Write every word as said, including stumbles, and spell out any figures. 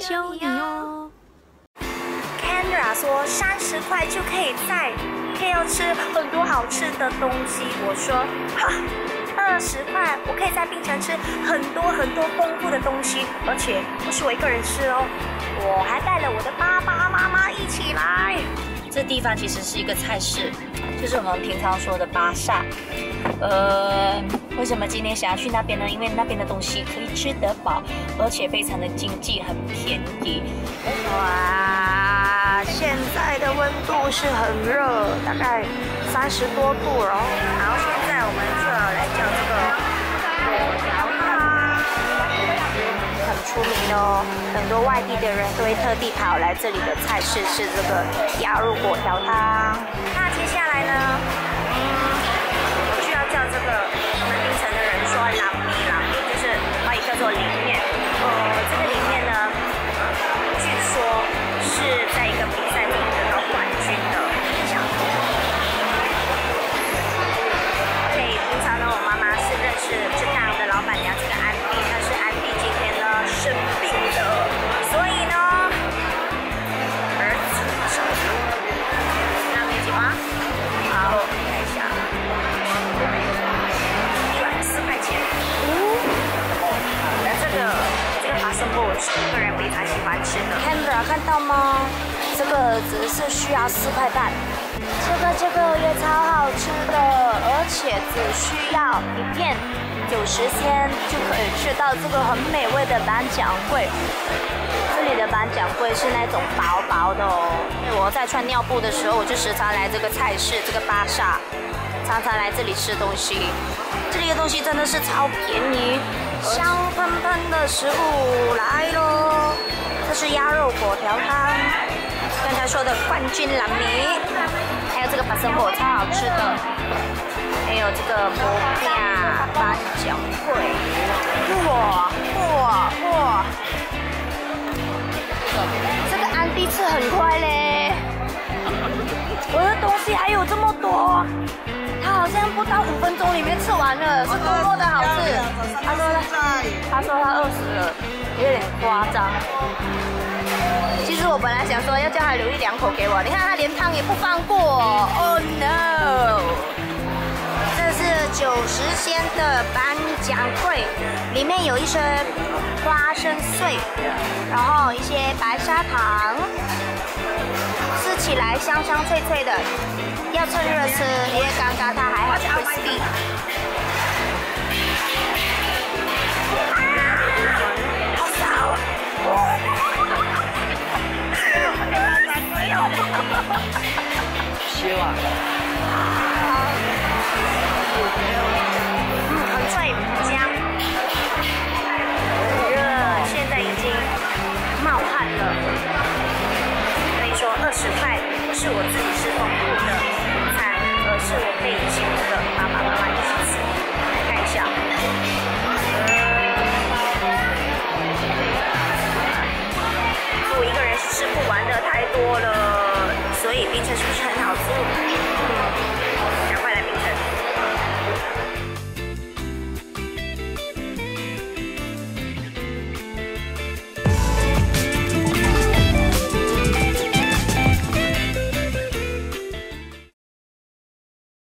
教你哦。 Kendra 说三十块就可以在 K L 吃很多好吃的东西，我说哈，二十块我可以在槟城吃很多很多丰富的东西，而且不是我一个人吃哦，我还带了我的爸爸妈妈一起来。这地方其实是一个菜市，就是我们平常说的巴萨。呃，为什么今天想要去那边呢？因为那边的东西可以吃得饱，而且非常的经济，很便宜。哇，现在的温度是很热，大概三十多度哦。然后现在我们就要来叫这个果条汤，很出名哦，很多外地的人都会特地跑来这里的菜市吃这个鸭肉果条汤。那接下来呢？嗯，我就要叫这个我们槟城的人说拉米拉米，就是可以叫做淋面。呃，这个淋面呢，据说是在一个比赛中得到冠军的奖品。所以平常呢，我妈妈是认识这档的老板娘，这个安迪，但是安迪今天呢生病了，所以呢，儿子手上那没几吗？好，看一下，一碗四块钱。哦，那这个这个花生布我是个人非常喜欢吃的。Kendra 看到吗？这个只是需要四块半。这个这个也超好吃的，而且只需要一片九十仙就可以吃到这个很美味的板蒋桂。这里的板蒋桂是那种薄薄的哦。我在穿尿布的时候，我就时常来这个菜市，这个巴萨，常常来这里吃东西。这里的东西真的是超便宜，香喷喷的食物来咯。这是鸭肉果条汤，刚才说的冠军蓝米，还有这个巴生果超好吃的，还有这个摩亚板蒋桂，哇哇哇！这个安迪吃很快嘞，我的东西还有这么多，他好像不到五分钟里面吃完了，是多么的好吃。他说他说他饿死了，有点夸张。其实我本来想说要叫他留一两口给我，你看他连汤也不放过。Oh no！ 这是九十仙的板蒋桂，里面有一些花生碎，然后一些白砂糖，吃起来香香脆脆的，要趁热吃，因为刚刚它还很 crispy。